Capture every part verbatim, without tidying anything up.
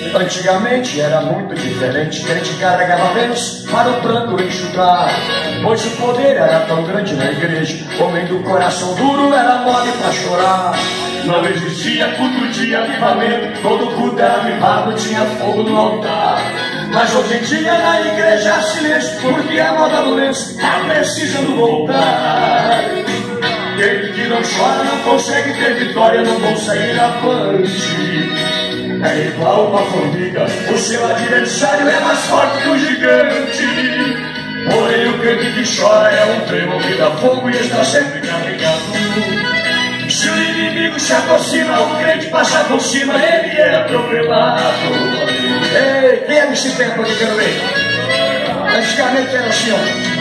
Antigamente era muito diferente, crente carregava menos para o pranto enxugar, pois o poder era tão grande na igreja, homem do coração duro era mole pra chorar. Não existia culto de avivamento, todo culto era avivado, tinha fogo no altar. Mas hoje em dia na igreja há silêncio, porque a moda do lenço está precisando voltar. Quem que não chora não consegue ter vitória, não consegue avante. É igual uma formiga, o seu adversário é mais forte que o gigante. Porém o crente que chora é um trem movido a fogo e está sempre carregado. Se o inimigo se aproxima, o crente passa por cima, ele é atropelado. Ei, quem é esse tempo que eu quero ver? Antigamente era assim, ó.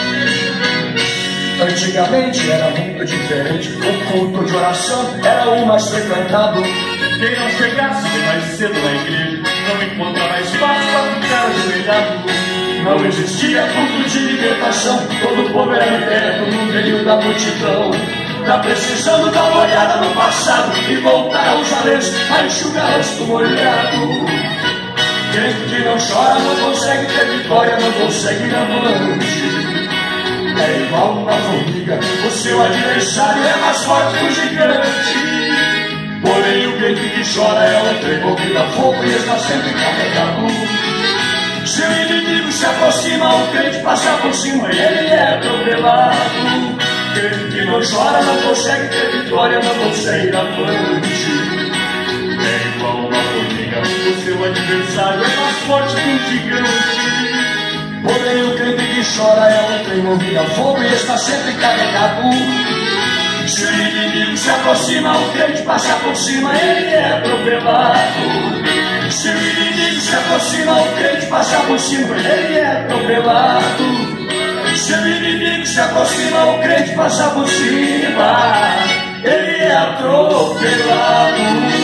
Antigamente era muito diferente, o culto de oração era o mais frequentado. Quem não chegasse mais cedo na igreja não encontrava espaço para ficar ajoelhado. Não existia culto de libertação, todo o povo era liberto no meio da multidão. Tá precisando dar uma olhada no passado e voltar aos valentes a enxugar o rosto molhado. Quem que não chora não consegue ter vitória, não consegue ir avante. É igual uma formiga, o seu adversário é mais forte que o gigante. Porém o crente que chora é um trem movido a fogo e está sempre carregado. Se o inimigo se aproxima, o crente passa por cima e ele é atropelado. Crente que não chora não consegue ter vitória, não consegue ir avante. É igual uma formiga, o seu adversário é mais forte que um gigante. Porém o crente que chora é um trem movido a fogo e está sempre carregado. Se o inimigo se aproxima, o crente passa por cima, ele é atropelado. Se o inimigo se aproxima, o crente passa por cima, ele é atropelado. Se o inimigo se aproxima, o crente passa por cima, ele é atropelado.